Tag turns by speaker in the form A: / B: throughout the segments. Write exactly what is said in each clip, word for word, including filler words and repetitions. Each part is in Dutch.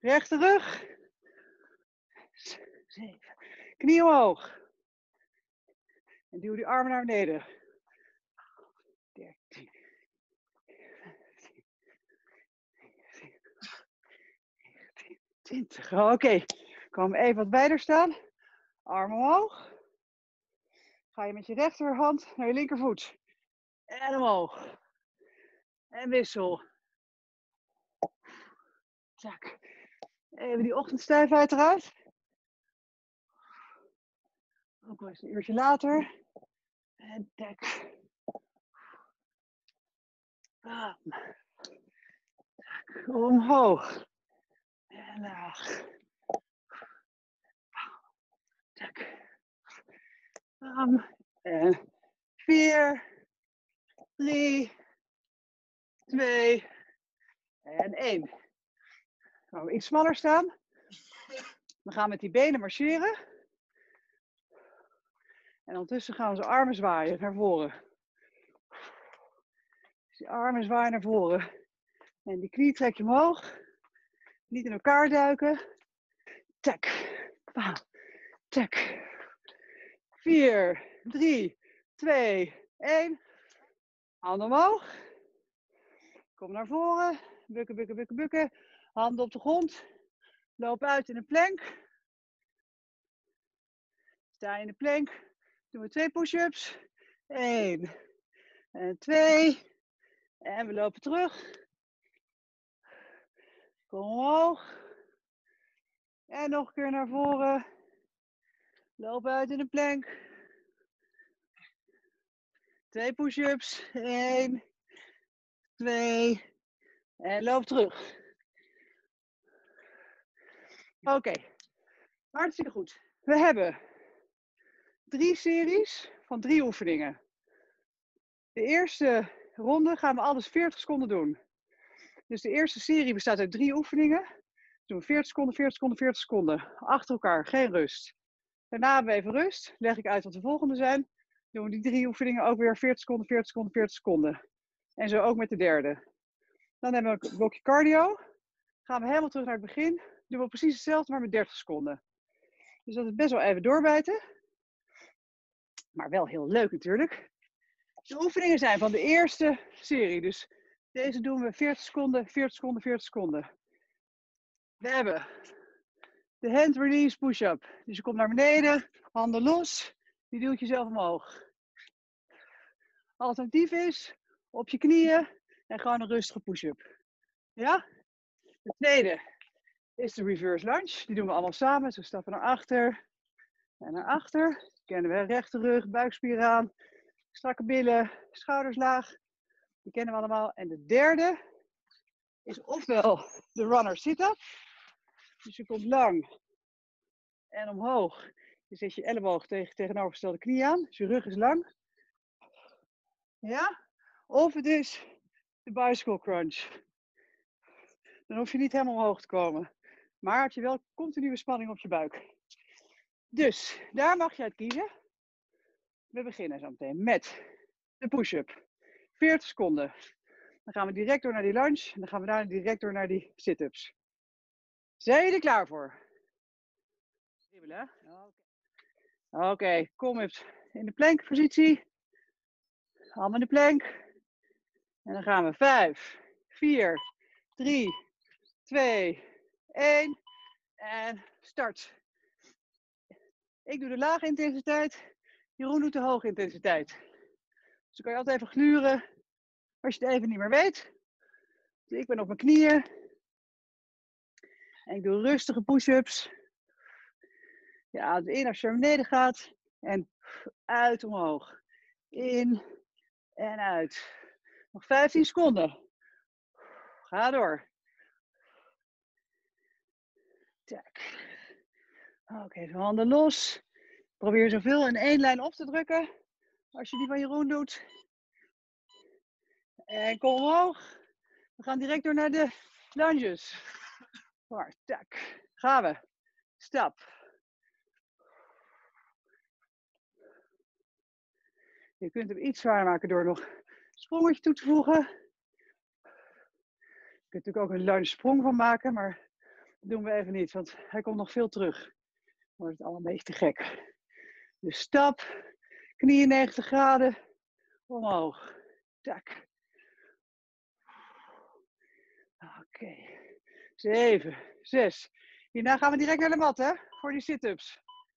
A: Rechte rug. Zeven. Knie omhoog. En duw die armen naar beneden. dertien. negentien. twintig. Oké. Okay. Kom even wat wijder staan. Armen omhoog. Ga je met je rechterhand naar je linkervoet. En omhoog. En wissel. Zaak. Even die ochtendstijfheid eruit. Ook wel eens een uurtje later. En tek. Bam. Zaak. Omhoog. En laag. Zaak. Bam. En vier. Drie. Twee. En één. Gaan we iets smaller staan. We gaan met die benen marcheren. En ondertussen gaan we onze armen zwaaien naar voren. Dus die armen zwaaien naar voren. En die knie trek je omhoog. Niet in elkaar duiken. Tak. Bam. Tak. Vier. Drie. Twee. Één. Handen omhoog. Kom naar voren. Bukken, bukken, bukken, bukken. Handen op de grond. Loop uit in een plank. Sta in de plank. Doen we twee push-ups. Eén. En twee. En we lopen terug. Kom omhoog. En nog een keer naar voren. Loop uit in de plank. Twee push-ups. Eén. Twee. En loop terug. Oké. Okay. Hartstikke goed. We hebben drie series van drie oefeningen. De eerste ronde gaan we alles veertig seconden doen. Dus de eerste serie bestaat uit drie oefeningen. Doen we veertig seconden, veertig seconden, veertig seconden. Achter elkaar, geen rust. Daarna hebben we even rust. Leg ik uit wat de volgende zijn. Doen we die drie oefeningen ook weer veertig seconden, veertig seconden, veertig seconden. En zo ook met de derde. Dan hebben we een blokje cardio. Gaan we helemaal terug naar het begin. Doen we precies hetzelfde, maar met dertig seconden. Dus dat is best wel even doorbijten. Maar wel heel leuk natuurlijk. De oefeningen zijn van de eerste serie. Dus deze doen we veertig seconden, veertig seconden, veertig seconden. We hebben de hand release push-up. Dus je komt naar beneden, handen los. Je duwt jezelf omhoog. Alternatief is op je knieën en gewoon een rustige push-up. Ja? De tweede is de reverse lunge. Die doen we allemaal samen. Dus we stappen naar achter en naar achter. Dat kennen we. Rechte rug, buikspier aan. Strakke billen, schouders laag. Die kennen we allemaal. En de derde is ofwel de runner sit-up. Dus je komt lang en omhoog. Je zet je elleboog tegen tegenovergestelde knie aan. Dus je rug is lang. Ja? Of het is de bicycle crunch. Dan hoef je niet helemaal omhoog te komen. Maar heb je wel continue spanning op je buik. Dus daar mag je uit kiezen. We beginnen zo meteen met de push-up. veertig seconden. Dan gaan we direct door naar die lunge. En dan gaan we daarna direct door naar die sit-ups. Zijn jullie er klaar voor? Dribbelen. Oké, okay, kom eens in de plankpositie. Handen in de plank. En dan gaan we vijf, vier, drie, twee, één. En start. Ik doe de lage intensiteit. Jeroen doet de hoge intensiteit. Dus dan kan je altijd even gluren als je het even niet meer weet. Dus ik ben op mijn knieën. En ik doe rustige push-ups. Je ademt in als je naar beneden gaat. En uit omhoog. In en uit. Nog vijftien seconden. Ga door. Oké, okay, de handen los. Probeer zoveel in één lijn op te drukken. Als je die van Jeroen doet. En kom omhoog. We gaan direct door naar de lunges. Waar, tak. Gaan we. Stap. Je kunt hem iets zwaarder maken door nog een sprongetje toe te voegen. Je kunt natuurlijk ook een lunge sprong van maken, maar Dat doen we even niet, want hij komt nog veel terug. Dan wordt het allemaal een beetje te gek. Dus stap, knieën negentig graden, omhoog. Tak. Oké. Okay. zeven, zes. Hierna gaan we direct naar de mat, hè? Voor die sit-ups.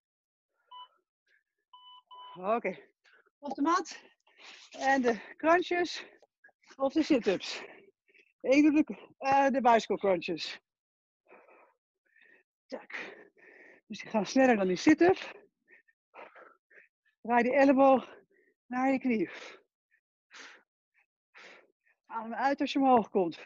A: Oké. Okay. Op de mat. En de crunches. Of de sit-ups. Ik doe de, uh, de bicycle crunches. Tak. Dus die gaan sneller dan die sit-up. Draai die elleboog naar je knie. Adem uit als je omhoog komt.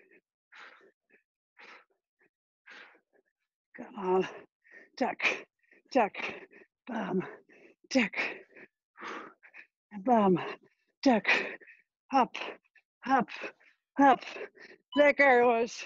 A: Come on. Tak, tak, bam, tak. En bam, tak. Hap, hap, hap. Lekker jongens.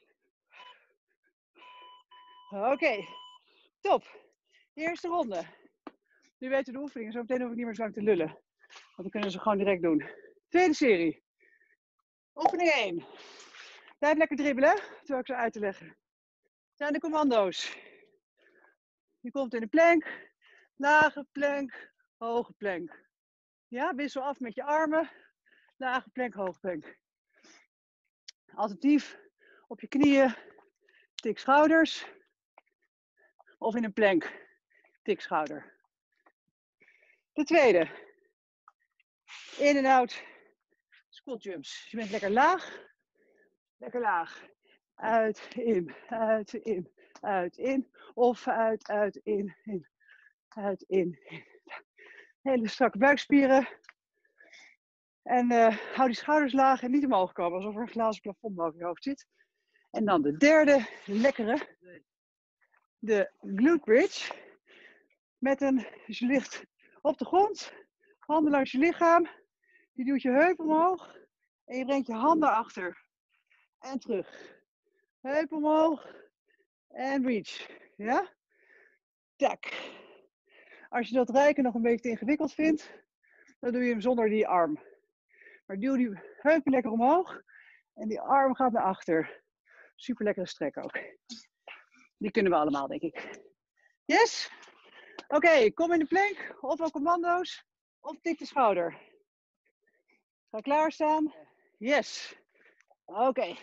A: Oké, okay. Top. Eerste ronde. Nu weten we de oefeningen, zo meteen hoef ik niet meer zo lang te lullen. Want dan kunnen ze gewoon direct doen. Tweede serie. Oefening één. Blijf lekker dribbelen, terwijl ik ze uit te leggen. Zijn de commando's. Je komt in de plank, lage plank, hoge plank. Ja, wissel af met je armen, lage plank, hoge plank. Alternatief op je knieën, tik schouders. Of in een plank, tik schouder. De tweede. In en out, squat jumps. Je bent lekker laag, lekker laag. Uit, in, uit, in, uit, in. Of uit, uit, in, in. Uit, in, in. Hele strakke buikspieren. En uh, hou die schouders laag en niet omhoog komen. Alsof er een glazen plafond boven je hoofd zit. En dan de derde, lekkere. De glute bridge. Met een, dus je ligt op de grond. Handen langs je lichaam. Je duwt je heup omhoog. En je brengt je handen achter. En terug. Heup omhoog. En reach. Ja? Tak. Als je dat rijken nog een beetje te ingewikkeld vindt, dan doe je hem zonder die arm. Maar duw die heupen lekker omhoog. En die arm gaat naar achter. Super lekkere strek ook. Die kunnen we allemaal, denk ik. Yes? Oké, okay, kom in de plank. Of wel commando's. Of tik de schouder. Ga klaarstaan. Yes. Oké. Okay.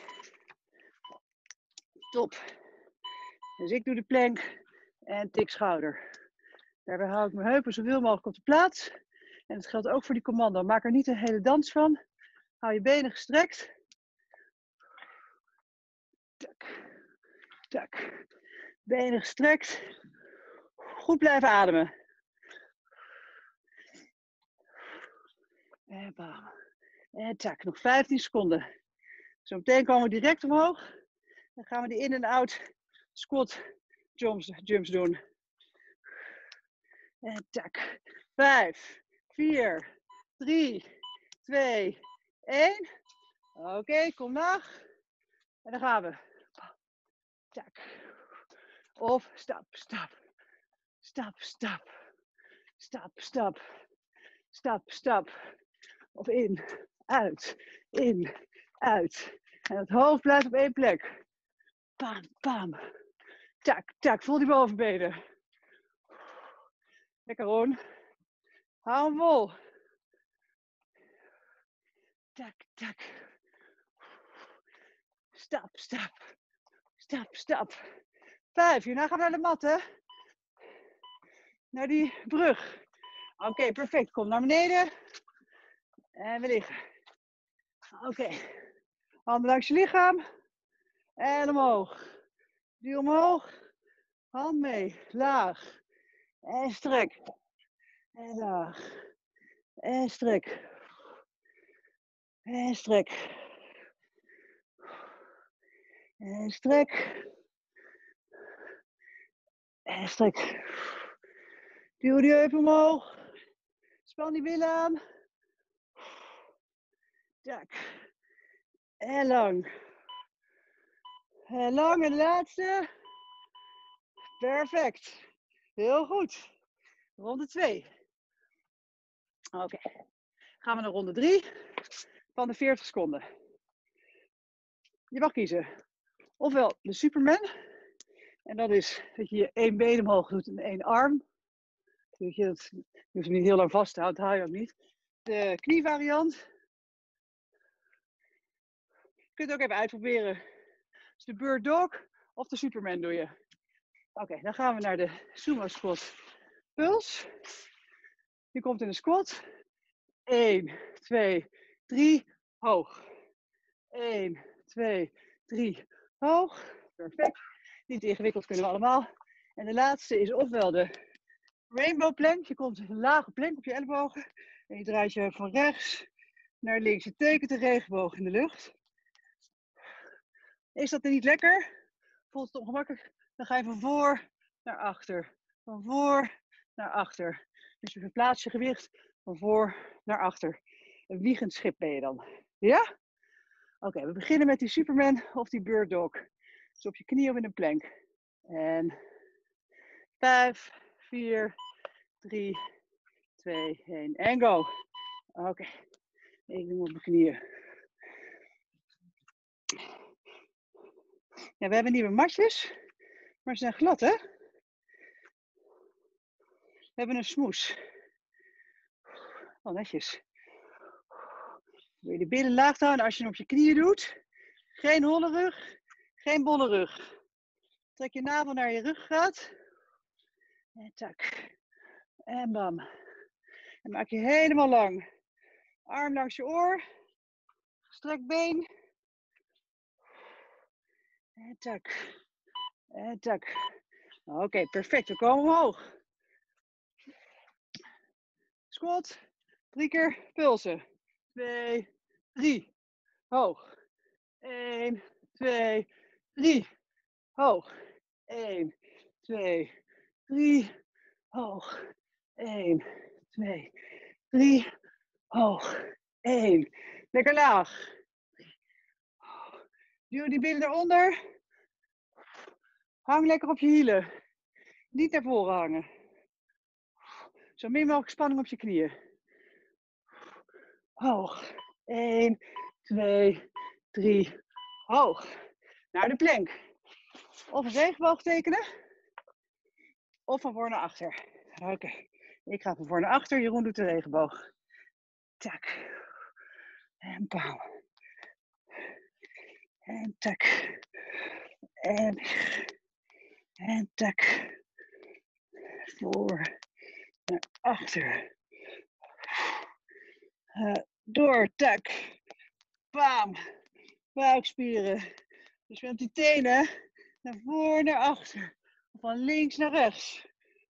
A: Top. Dus ik doe de plank en tik schouder. Daarbij hou ik mijn heupen zoveel mogelijk op de plaats. En dat geldt ook voor die commando. Maak er niet een hele dans van. Hou je benen gestrekt. Tak. Tak. Benen gestrekt. Goed blijven ademen. En bam. En tak. Nog vijftien seconden. Zo meteen komen we direct omhoog. Dan gaan we die in- en out squat jumps, jumps doen. En tak. Vijf, vier, drie, twee, één. Oké, okay, kom naar. En dan gaan we. Tak. Of stap, stap. Stap, stap. Stap, stap. Stap, stap. Of in, uit, in, uit. En het hoofd blijft op één plek. Bam, bam. Tak, tak. Voel die bovenbenen. Lekker Ron. Hou hem vol. Tak, tak. Stap, stap. Stap, stap. Vijf. Hierna gaan we naar de mat, hè. Naar die brug. Oké, okay, perfect. Kom naar beneden. En we liggen. Oké. Okay. Handen langs je lichaam. En omhoog. Duw omhoog. Hand mee. Laag. En strek. En laag. En strek. En strek. En strek. En strek. Duw die heup omhoog. Span die billen aan. Tak. En lang. En lang en de laatste. Perfect. Heel goed. Ronde twee. Oké. Okay. Gaan we naar ronde drie van de veertig seconden. Je mag kiezen. Ofwel de Superman. En dat is dat je je één been omhoog doet en één arm. Dus je, dat, je hoeft hem niet heel lang vast te houden, dat haal je ook niet. De knievariant. Je kunt het ook even uitproberen. Dus de bird dog of de Superman doe je. Oké, okay, dan gaan we naar de sumo squat puls. Je komt in de squat. één, twee, drie, hoog. één, twee, drie, hoog. Perfect. Niet ingewikkeld, kunnen we allemaal. En de laatste is ofwel de rainbow plank. Je komt een lage plank op je ellebogen. En je draait je van rechts naar links. Je tekent de regenboog in de lucht. Is dat niet lekker? Voelt het ongemakkelijk? Dan ga je van voor naar achter. Van voor naar achter. Dus je verplaatst je gewicht van voor naar achter. Een wiegend schip ben je dan. Ja? Oké, okay, we beginnen met die Superman of die bird dog. Dus op je knie of in een plank. En vijf, vier, drie, twee, één. En go. Oké. Okay. Ik doe op mijn knieën. Ja, we hebben nieuwe matjes. Maar ze zijn glad, hè? We hebben een smoes. Oh, netjes. Wil je de billen laag houden als je hem op je knieën doet. Geen holle rug, geen bolle rug. Trek je navel naar je ruggraat. En tak. En bam. En maak je helemaal lang. Arm langs je oor. Strek been. En tak. En tak. Oké, okay, perfect. We komen omhoog. Squat. Drie keer pulsen. Twee, drie. Hoog. Eén, twee, drie. Hoog. Eén, twee, drie. Hoog. Eén, twee, drie. Hoog. Eén. Lekker laag. Duw die billen eronder. Hang lekker op je hielen. Niet naar voren hangen. Zo min mogelijk spanning op je knieën. Hoog. Eén, twee, drie. Hoog. Naar de plank. Of een regenboog tekenen. Of van voor naar achter. Oké. Okay. Ik ga van voor naar achter. Jeroen doet de regenboog. Tak. En bam. En tak. En. En tak. Voor naar achter. Uh, door. Tak. Bam. Buikspieren. Dus met die tenen naar voor naar achter. Van links naar rechts.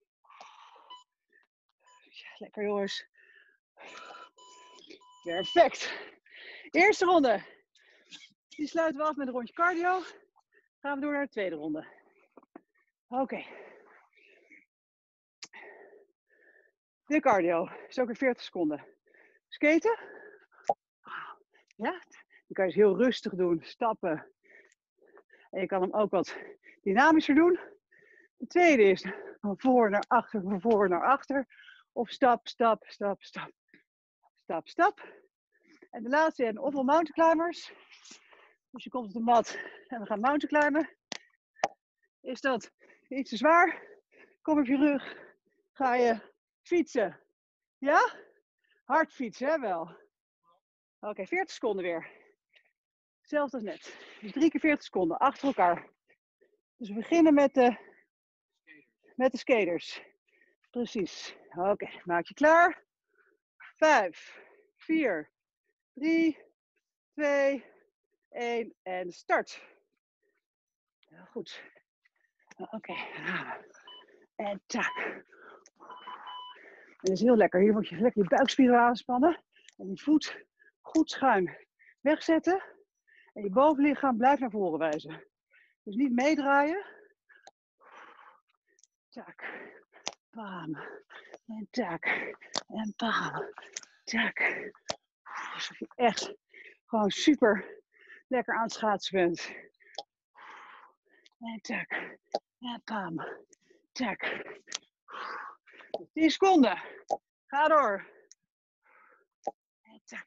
A: Ja, lekker jongens. Perfect. Eerste ronde. Die sluiten we af met een rondje cardio. Gaan we door naar de tweede ronde. Oké. Okay. De cardio is ook weer veertig seconden. Skaten. Ja, die kan je dus heel rustig doen. Stappen. En je kan hem ook wat dynamischer doen. De tweede is van voor naar achter, van voor naar achter. Of stap, stap, stap, stap. Stap, stap. En de laatste zijn ofwel mountain climbers. Dus je komt op de mat en we gaan mountain climben. Is dat iets te zwaar? Kom op je rug. Ga je fietsen. Ja? Hard fietsen, hè wel. Oké, okay, veertig seconden weer. Hetzelfde als net. Dus drie keer veertig seconden achter elkaar. Dus we beginnen met de, met de skaters. Precies. Oké, okay, maak je klaar. Vijf, vier, drie, twee, één en start. Heel goed. Oké. Okay. En tak. Dat is heel lekker. Hier moet je lekker je buikspieren aanspannen. En die voet goed schuin wegzetten. En je bovenlichaam blijft naar voren wijzen. Dus niet meedraaien. Tak. Bam. En tak. En bam. Tak. Alsof je echt gewoon super lekker aan het schaatsen bent. En tak. En bam. Tak. tien seconden. Ga door. En tak.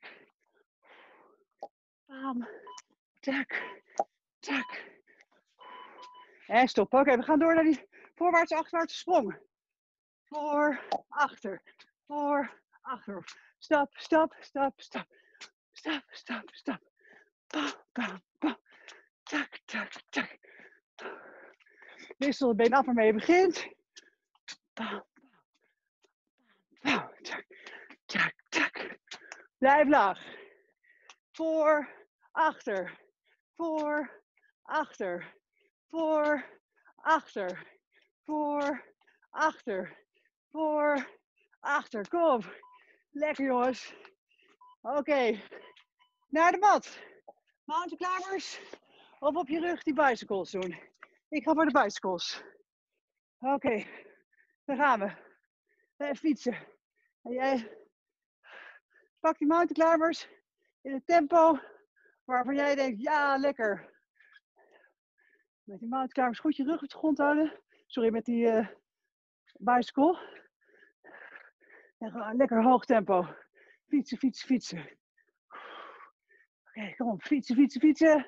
A: Bam. Tak. Tak. En stop. Oké, okay, we gaan door naar die voorwaarts, achterwaartse sprong. Voor, achter. Voor, achter. Stap, stap, stap, stap. Stap, stap, stap. Bam, bam, bam. Tak, tak, tak. Wissel het been af waarmee je begint. Bam, bam, tak, tak, tak. Blijf laag. Voor, achter. Voor, achter. Voor, achter. Voor, achter. Voor, achter. Kom. Lekker jongens. Oké. Okay. Naar de mat. Mountain climbers. Of op je rug die bicycles doen. Ik ga voor de bicycles. Oké. Okay. Daar gaan we. Even fietsen. En jij pak die mountain climbers in het tempo waarvan jij denkt, ja lekker. Met die mountain climbers goed je rug op de grond houden. Sorry, met die uh, bicycle. En gewoon lekker hoog tempo. Fietsen, fietsen, fietsen. Oké, okay, kom op. Fietsen, fietsen, fietsen.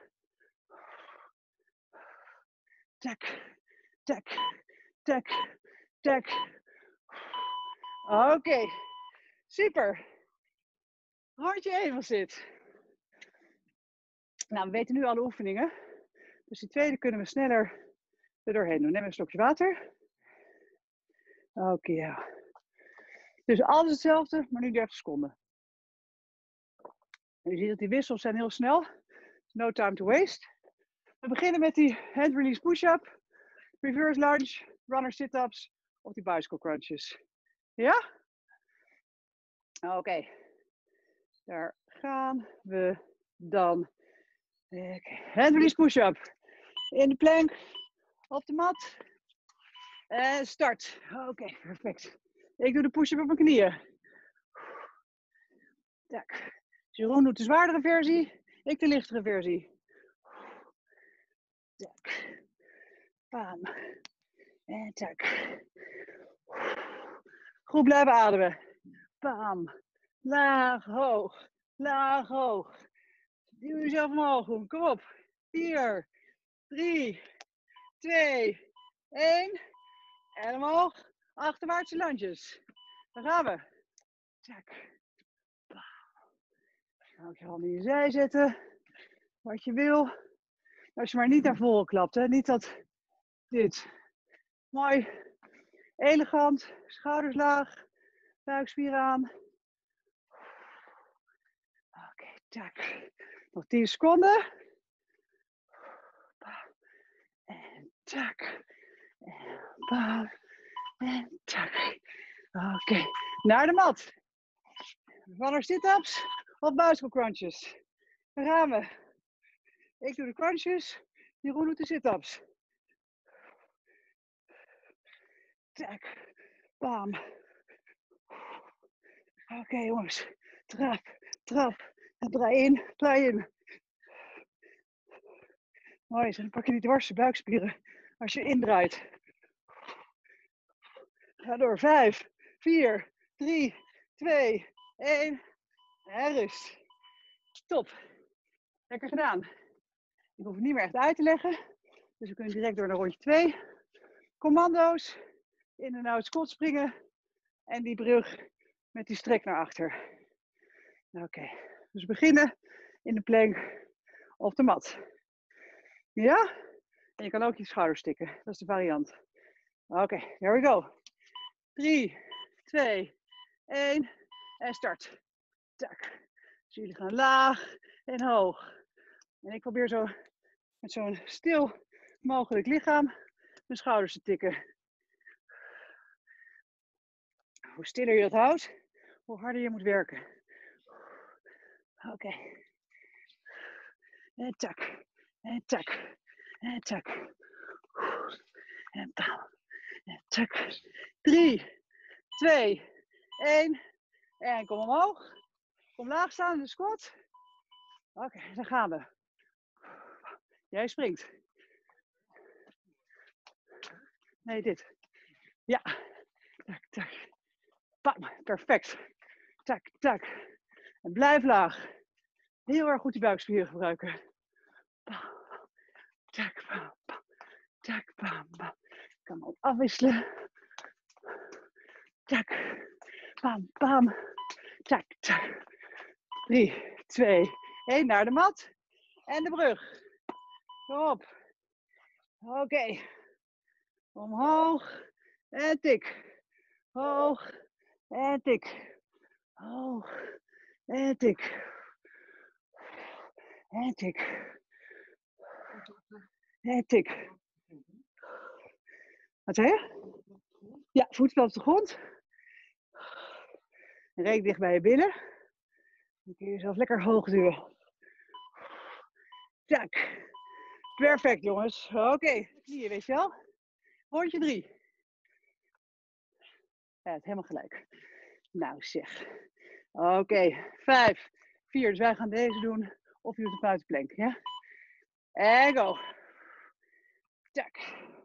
A: Tak, tak, tak, tak. Oké, okay. Super. Rondje één was dit. Nou, we weten nu alle oefeningen. Dus die tweede kunnen we sneller er doorheen doen. Neem een slokje water. Oké, okay, ja. Dus alles hetzelfde, maar nu dertig seconden. En je ziet dat die wissels zijn heel snel. No time to waste. We beginnen met die hand release push-up, reverse lunge, runner sit-ups of die bicycle crunches. Ja? Oké. Okay. Daar gaan we dan. Okay. Hand release push-up. In de plank, op de mat. En start. Oké, okay, perfect. Ik doe de push-up op mijn knieën. Tak. Jeroen doet de zwaardere versie, ik de lichtere versie. Tak. Bam. En tak. Goed blijven ademen. Bam. Laag, hoog. Laag, hoog. Duw jezelf omhoog doen. Kom op. vier, drie, twee, één. En omhoog. Achterwaartse lunges. Daar gaan we. Tak. Nou, je handen in je zij zetten. Wat je wil. Als je maar niet naar voren klapt. Hè? Niet dat dit. Mooi. Elegant. Schouders laag. Buikspieren aan. Oké, okay, tak. Nog tien seconden. En tak. En bam. En tak. Oké, okay. Naar de mat. Runner sit-ups of bicycle crunches. Daar gaan we. Ik doe de crunches. Jeroen doet de sit-ups. Tak. Bam. Oké okay, jongens. Trap, trap. En draai in, draai in. Mooi, dan pak je die dwarse buikspieren als je indraait. Ga door. vijf, vier, drie, twee, één. En rust. Top. Lekker gedaan. Ik hoef het niet meer echt uit te leggen. Dus we kunnen direct door naar rondje twee. Commando's. In en out squat springen. En die brug met die strek naar achter. Oké. Okay. Dus we beginnen in de plank of de mat. Ja? En je kan ook je schouders stikken. Dat is de variant. Oké, okay, here we go. drie, twee, één. En start. Tak. Dus jullie gaan laag en hoog. En ik probeer zo met zo'n stil mogelijk lichaam mijn schouders te tikken. Hoe stiller je dat houdt, hoe harder je moet werken. Oké. Okay. En tak. En tak. En tak. En bam. En tak. drie, twee, één. En kom omhoog. Kom laag staan in de squat. Oké, okay, dan gaan we. Jij springt. Nee, dit. Ja. Tak, tak. Bam. Perfect. Tak, tak. En blijf laag. Heel erg goed die buikspieren gebruiken. Bam. Tak, bam, bam. tak, bam, bam. Ik kan ook afwisselen. Tak, bam, bam. Tak, tak. drie, twee, één. Naar de mat. En de brug. Op. Oké. Okay. Omhoog. En tik. Hoog. En tik. Hoog. En tik. En tik. En tik. Wat zei je? Ja, voeten op de grond. Reek dicht bij je billen. Dan kun je jezelf lekker hoog duwen. Tak. Perfect, jongens. Oké, okay. Hier, weet je wel. Rondje drie. Ja, het is helemaal gelijk. Nou zeg. Oké, okay. Vijf, vier. Dus wij gaan deze doen. Of je doet een buitenplank, ja? En go. Tak.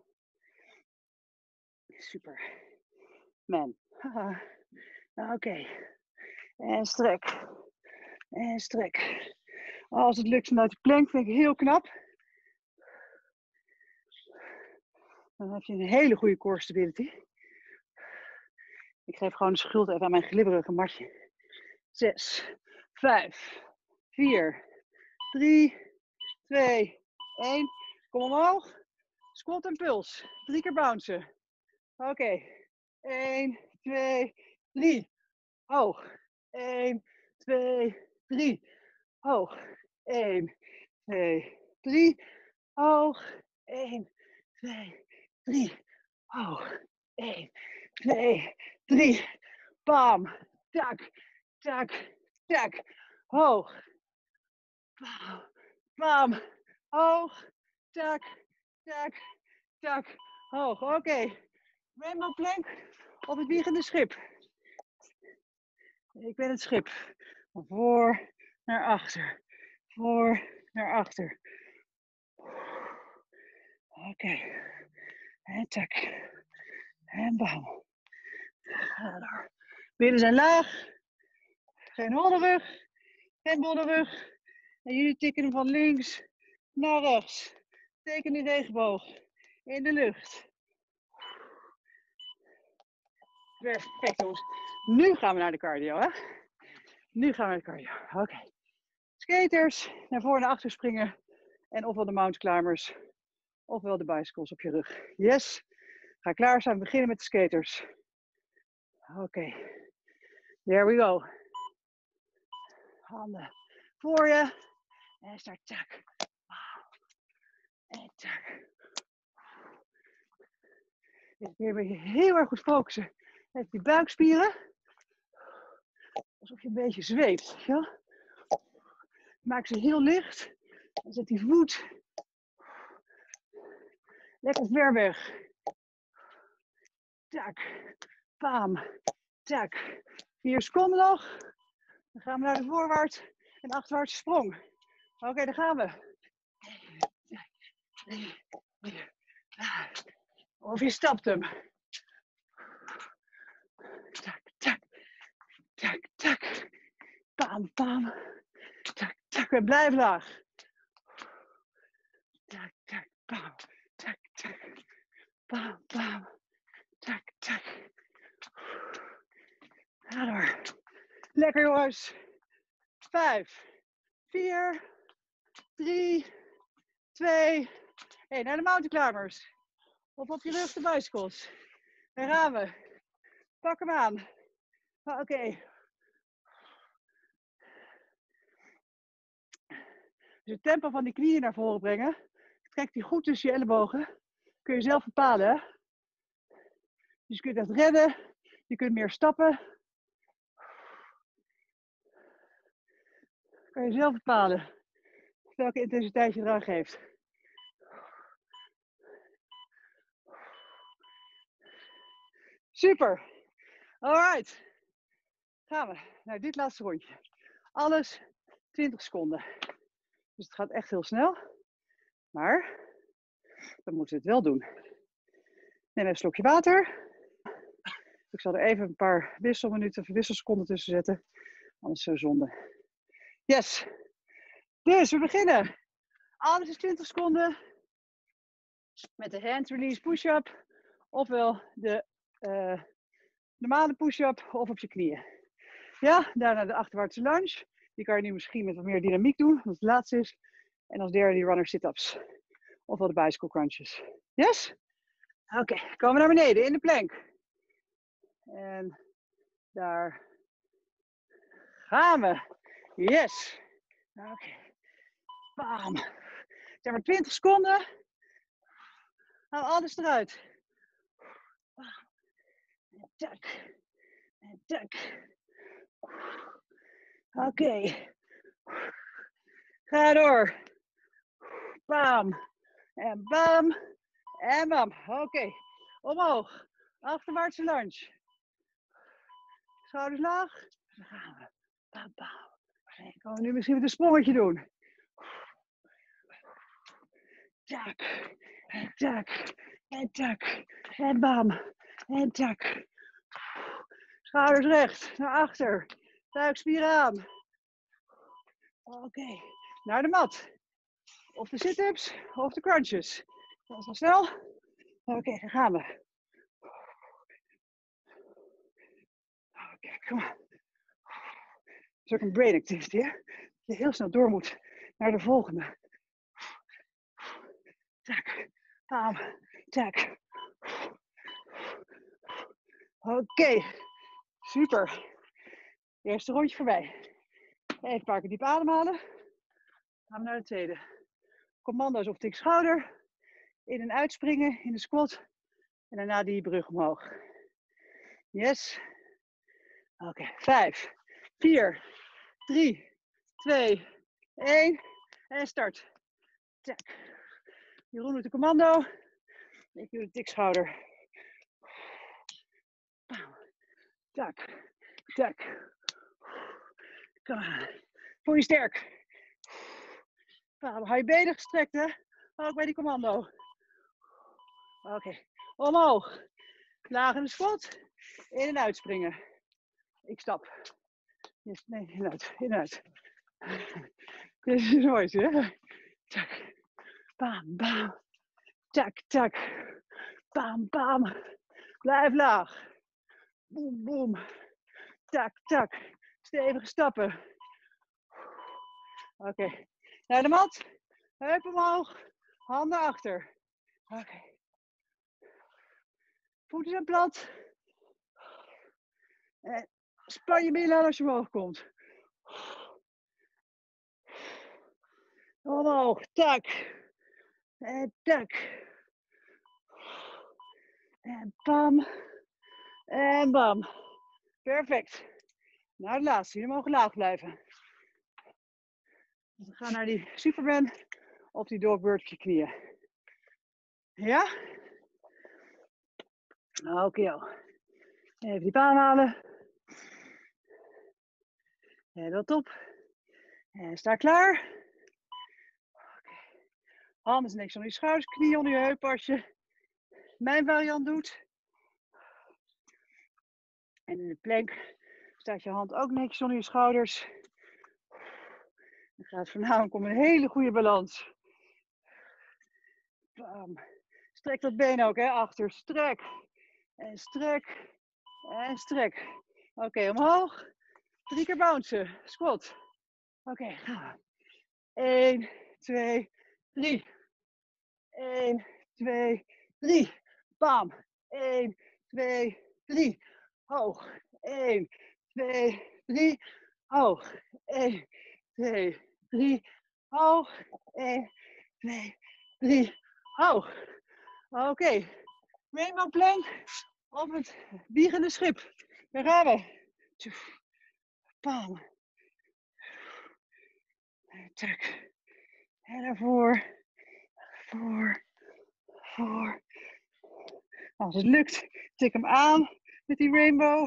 A: Super. Man. Oké. Okay. En strek. En strek. Als het lukt vanuit de plank vind ik heel knap. Dan heb je een hele goede core stability. Ik geef gewoon de schuld even aan mijn glibberige matje. Zes, vijf, vier, drie, twee, één. Kom omhoog. Squat en puls. Drie keer bouncen. Oké. Okay. één, twee, drie. Hoog. één, twee, drie. Hoog. één, twee, drie. Hoog. één, twee, drie. Hoog. één, twee, drie. Bam. Tak. Tak. Tak. Hoog. Bam. Bam. Hoog. Tak. Tak. Tak. Hoog. Oké. Okay. Rainbow plank op het wiegende schip. Ik ben het schip. Van voor naar achter. Voor naar achter. Oké. Okay. En tak. En bam. Ga door. Billen zijn laag. Geen holle rug. Geen bolle rug. En jullie tikken hem van links naar rechts. Teken die regenboog. In de lucht. Perfect, jongens. Nu gaan we naar de cardio, hè? Nu gaan we naar de cardio. Oké. Okay. Skaters, naar voren en naar achter springen. En ofwel de mountain climbers, ofwel de bicycles op je rug. Yes. Ga klaar zijn. We beginnen met de skaters. Oké. Okay. There we go. Handen voor je. En start. Tak. En tak. Dus weer je heel erg goed focussen. Met die buikspieren. Alsof je een beetje zweeft. Ja? Maak ze heel licht. En zet die voet lekker ver weg. Tak. Pam. Tak. Vier seconden nog. Dan gaan we naar de voorwaarts en achterwaartse sprong. Oké, okay, daar gaan we. Of je stapt hem. Tak, tak. Tak, tak. Pam, pam. Tak, tak. En blijf laag. Tak, tak. Pam. Tak, tak. Pam, pam. Tak, tak. Ga door. Lekker jongens. Vijf, vier, drie, twee, één. Naar de mountain climbers. Of op je rug de bicycles. Daar gaan we. Pak hem aan. Oké. Okay. Dus het tempo van die knieën naar voren brengen. Trek die goed tussen je ellebogen. Kun je zelf bepalen. Hè? Dus je kunt echt redden. Je kunt meer stappen. Kan je zelf bepalen welke intensiteit je eraan geeft. Super. Alright. Gaan we naar dit laatste rondje. Alles twintig seconden. Dus het gaat echt heel snel. Maar dan moeten we het wel doen. Neem even een slokje water. Ik zal er even een paar wisselminuten, wisselseconden tussen zetten. Anders zo zonde. Yes. Dus we beginnen. Alles is twintig seconden. met de hand release push-up. Ofwel de uh, normale push-up of op je knieën. Ja, daarna de achterwaartse lunge. Die kan je nu misschien met wat meer dynamiek doen, als het laatste is. En als derde die runner sit-ups. Ofwel de bicycle crunches. Yes? Oké, okay. Komen we naar beneden in de plank. En daar gaan we. Yes. Oké. Okay. Bam. Zeg maar twintig seconden. Haal alles eruit. Bam. En tak. En tak. Oké. Okay. Ga door. Bam. En bam. En bam. Oké. Okay. Omhoog. Achterwaartse lunge. Schouders laag. Dan gaan we. Bam, bam. Dan gaan we nu misschien met een sprongetje doen. Tak. En tak. En tak. En bam. En tak. Schouders recht. Naar achter. Buikspieren aan. Oké. Okay. Naar de mat. Of de sit-ups. Of de crunches. Dat is wel snel. Oké, okay, dan gaan we. Oké, okay, kom maar. Het is ook een brain activity, hè? Dat je heel snel door moet naar de volgende. Tak, bam, tak. Oké, okay. Super. Eerste rondje voorbij. Even een paar keer diep ademhalen. Gaan we naar de tweede. Commando's op tik schouder. In en uitspringen in de squat. En daarna die brug omhoog. Yes. Oké, okay. Vijf, vier, drie, twee, één. En start. Tak. Jeroen doet de commando. Ik doe de tikschouder. Tak, tak. Kom aan. Voel je sterk. Hou je benen gestrekt, hè? Ook bij die commando. Oké. Okay. Omhoog. Laag in de squat. In en uitspringen. Ik stap. Yes, nee, in en uit. In en uit. Dit is mooi, hè? Tak. Bam, bam. Tak, tak. Bam, bam. Blijf laag. Boom, boom. Tak, tak. Stevige stappen. Oké. Okay. Naar de mat. Heup omhoog. Handen achter. Oké. Okay. Voeten zijn plat. En span je billen als je omhoog komt. Omhoog. Tak. En tak. En bam. En bam. Perfect. Nou, de laatste. Jullie mogen laag blijven. We gaan naar die Superman of die dogbird op je knieën. Ja? Oké. Okay. Even die baan halen. En dat op. En sta klaar. Okay. Handen niks onder je schouders, knieën onder je heupen als je mijn variant doet. En in de plank staat je hand ook netjes onder je schouders. Het gaat voornamelijk om een hele goede balans. Bam. Strek dat been ook, hè, achter. Strek. En strek. En strek. Oké, okay, omhoog. Drie keer bouncen. Squat. Oké, okay, gaan we. één, twee, drie. één, twee, drie. Bam. één, twee, drie. Hoog. één, twee, drie. Hoog. één, twee, drie. Hoog. één, twee, drie. Hoog. Oké. Okay. Rainbow plank op het wiegende schip. Daar gaan we. Bam. Tak. En daarvoor. Voor. Voor. Als het lukt, tik hem aan met die rainbow.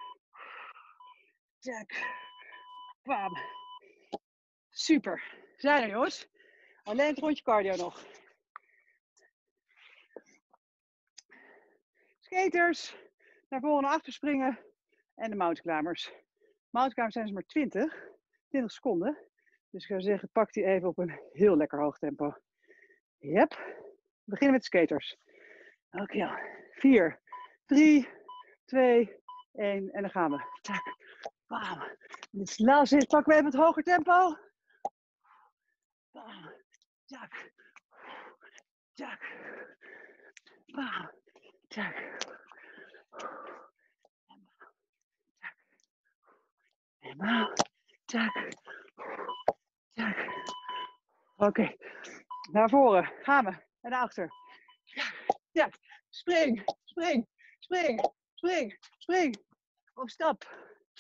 A: Tak. Bam. Super. Zijn er, jongens. Alleen het rondje cardio nog. Skaters. Naar voren en achter springen. En de mountain climbers. Mountain climbers zijn dus maar twintig. twintig seconden. Dus ik zou zeggen, pak die even op een heel lekker hoog tempo. Yep. We beginnen met skaters. Oké, okay, ja. vier, drie, twee, één. En dan gaan we. Tak. Bam. Dit is de laatste hit. Pakken we even het hoger tempo. Bam. Tak. Tak. Bam. Tak. En bam. Tak. Tak. Oké. Okay. Naar voren. Gaan we. En naar achter. Ja. Spring. Spring. Spring. Spring. Spring. Op stap.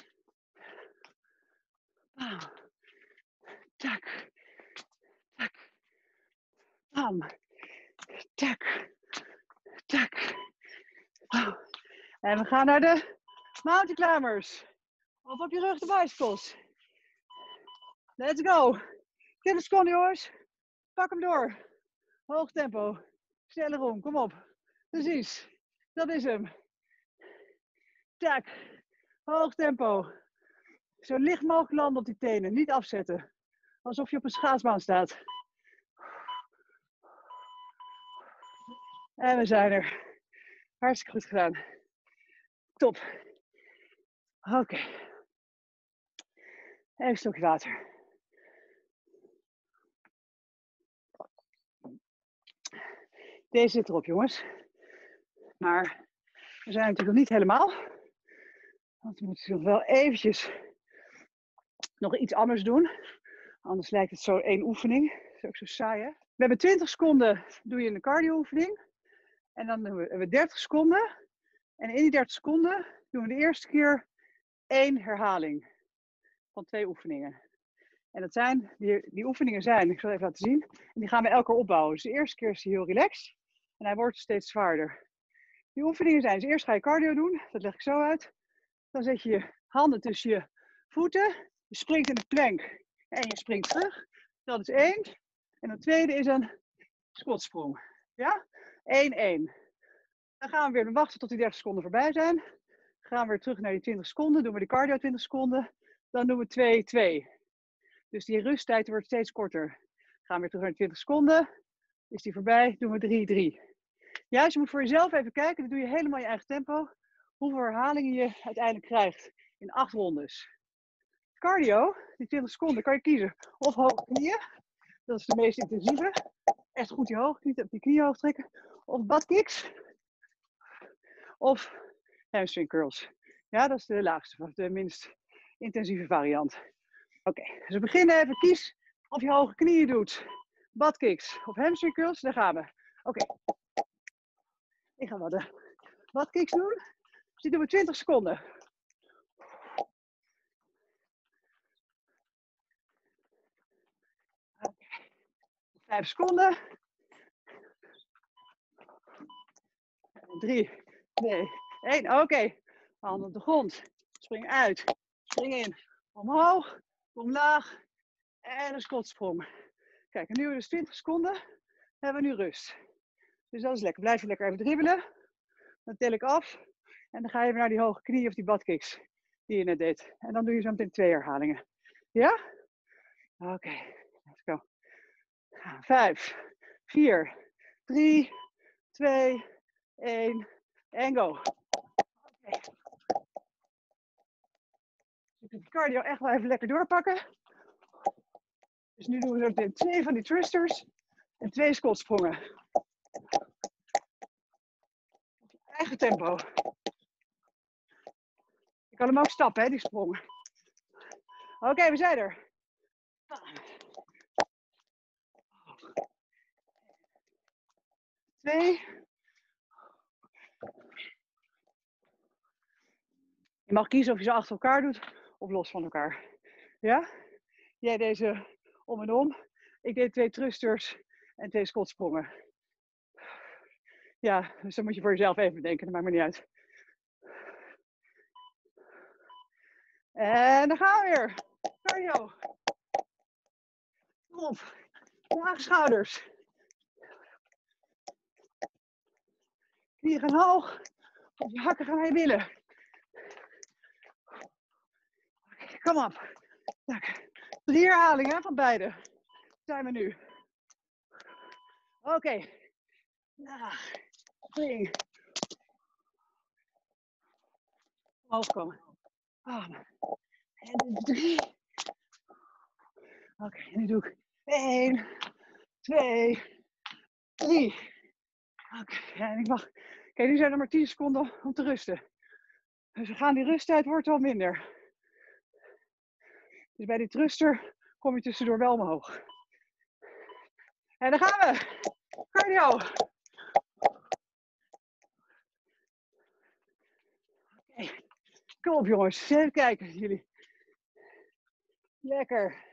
A: Bam. Tak. Tak. Bam. Tak. Tak. Bam. En we gaan naar de mountain climbers. Of op je rug de bicycles. Let's go. twintig seconden jongens. Pak hem door. Hoog tempo. Sneller om. Kom op. Precies. Dat is hem. Tak. Hoog tempo. Zo licht mogelijk landen op die tenen. Niet afzetten. Alsof je op een schaatsbaan staat. En we zijn er. Hartstikke goed gedaan. Top. Oké. Okay. Even een stokje water. Deze zit erop, jongens. Maar we zijn natuurlijk nog niet helemaal. Want we moeten nog wel eventjes nog iets anders doen. Anders lijkt het zo één oefening. Dat is ook zo saai, hè? We hebben twintig seconden, doe je een cardio oefening. En dan doen we, hebben we dertig seconden. En in die dertig seconden doen we de eerste keer één herhaling. Van twee oefeningen. En dat zijn, die, die oefeningen zijn, ik zal even laten zien. En die gaan we elke keer opbouwen. Dus de eerste keer is hij heel relaxed. En hij wordt steeds zwaarder. Die oefeningen zijn, dus eerst ga je cardio doen. Dat leg ik zo uit. Dan zet je je handen tussen je voeten. Je springt in de plank. En je springt terug. Dat is één. En de tweede is een squatsprong. Ja? één, één. Dan gaan we weer wachten tot die dertig seconden voorbij zijn. Dan gaan we weer terug naar die twintig seconden. Doen we de cardio twintig seconden. Dan doen we twee, twee. Dus die rusttijd wordt steeds korter. Dan gaan we weer terug naar de twintig seconden. Is die voorbij, doen we drie, drie. Ja, dus je moet voor jezelf even kijken. Dat doe je helemaal in je eigen tempo. Hoeveel herhalingen je uiteindelijk krijgt. In acht rondes. Cardio, die twintig seconden, kan je kiezen. Of hoge knieën. Dat is de meest intensieve. Echt goed je hoge knieën, die knieën hoog trekken. Of butt kicks. Of hamstring curls. Ja, dat is de laagste, of de minst intensieve variant. Oké, okay, dus we beginnen even. Kies of je hoge knieën doet. Butt kicks of hamstring curls. Daar gaan we. Oké. Okay. Ik ga wel de butt kicks doen. Dus die doen we twintig seconden. Okay. vijf seconden. drie, twee, één. Oké. Okay. Handen op de grond. Spring uit. Spring in. Omhoog. Omlaag. En een squatsprong. Kijk, en nu dus twintig seconden. Hebben we nu rust. Dus dat is lekker. Blijf je lekker even dribbelen. Dan tel ik af. En dan ga je weer naar die hoge knieën of die butt kicks die je net deed. En dan doe je zo meteen twee herhalingen. Ja? Oké. Okay. Let's go. Vijf, vier, drie, twee, één. En go. Okay. Dus de cardio echt wel even lekker doorpakken. Dus nu doen we zo meteen twee van die thrusters. En twee squatsprongen. Eigen tempo. Je kan hem ook stappen, hè, die sprongen. Oké, okay, we zijn er. Twee. Je mag kiezen of je ze achter elkaar doet of los van elkaar. Ja? Jij deze om en om. Ik deed twee thrusters en twee squatsprongen. Ja, dus dan moet je voor jezelf even bedenken. Dat maakt me niet uit. En dan gaan we weer. Cardio. Kom op. Laag schouders. Knieën gaan hoog. Of je hakken gaan naar je billen. Kom op. Drie herhalingen van beide. Zijn we nu. Oké. Okay. Laag. Spring. Omhoog komen. Ademen. En drie. Oké, okay, nu doe ik één, twee, drie. Oké, okay, en ik mag. Oké, okay, nu zijn er maar tien seconden om te rusten. Dus we gaan die rusttijd wordt wel minder. Dus bij die thruster kom je tussendoor wel omhoog. En dan gaan we. Cardio. Oké. Okay. Kom op jongens, even kijken jullie. Lekker.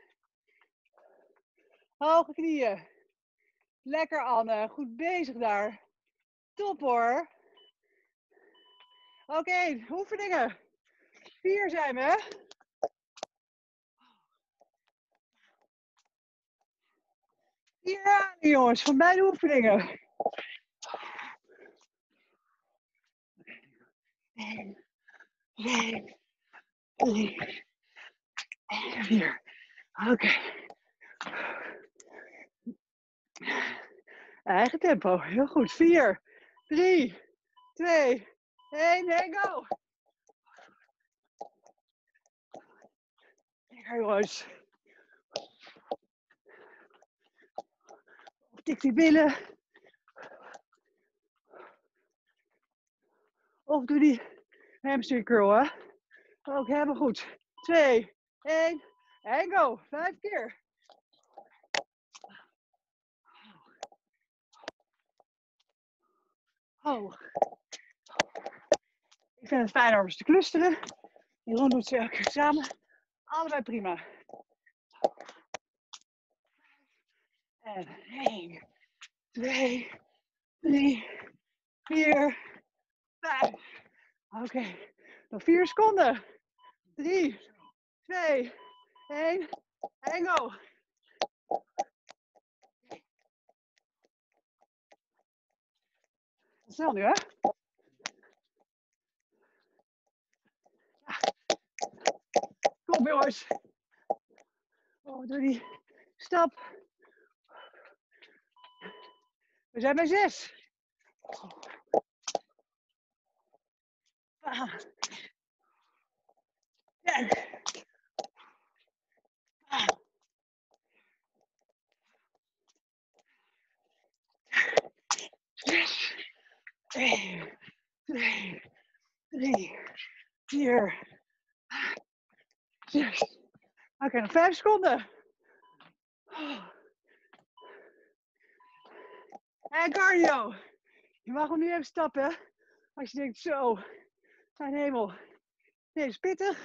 A: Hoge knieën. Lekker Anne, goed bezig daar. Top hoor. Oké, okay, oefeningen. Vier zijn we. Vier aan jongens, van beide oefeningen. één, twee, drie, en vier. Oké. Okay. Eigen tempo, heel goed. vier, drie, twee, één en go. Lekker jongens. Tik die billen. Of doe die hamstring curl, hè. Ook helemaal goed. twee, één en go. Vijf keer. Hoog. Ik vind het fijn om eens te clusteren. Jeroen doet ze elke keer samen. Allebei prima. En één, twee, drie, vier, vijf. Oké, okay. Nog vier seconden. drie, twee, één en go. Snel nu, hè? Ja. Kom jongens. Oh, doe die stap. We zijn bij zes. Ah. En. Ah. Zes. één, twee, drie, vier, zes. Oké, okay, nog vijf seconden. En cardio. Je mag hem nu even stappen. Als je denkt, zo, mijn hemel, deze is pittig.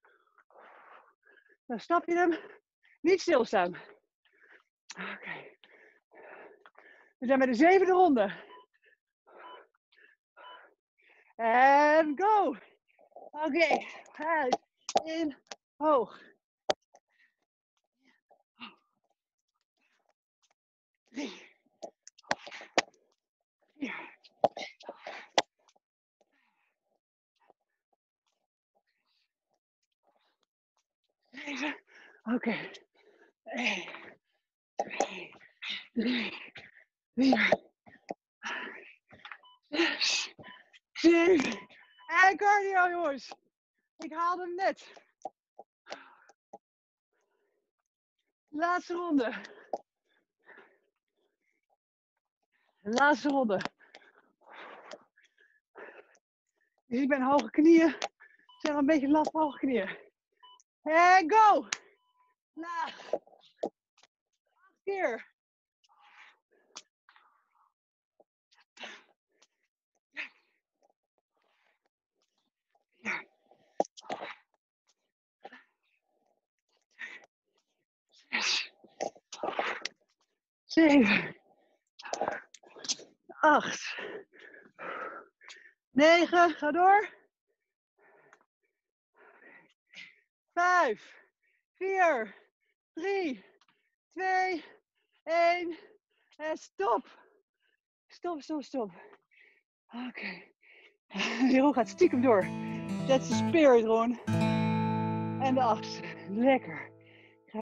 A: Dan stap je hem. Niet stilstaan. Oké. Okay. We zijn bij de zevende ronde. En go. Oké. Okay. Uit. In. Hoog. Drie. Vier. Zeven. Oké. Okay. één, twee, drie, vier, zes, zeven. En cardio, jongens. Ik haalde hem net. Laatste ronde. Laatste ronde. Dus ik ben hoge knieën. Zijn wel een beetje laf hoge knieën. En go. Laag. Acht keer. Ja. Zes. Zeven. Acht. Negen. Ga door. Vijf. Vier. Drie. Twee. Één. En stop. Stop, stop, stop. Oké. Okay. Jeroen gaat stiekem door. That's the spirit, Ron. En de achtste. Lekker.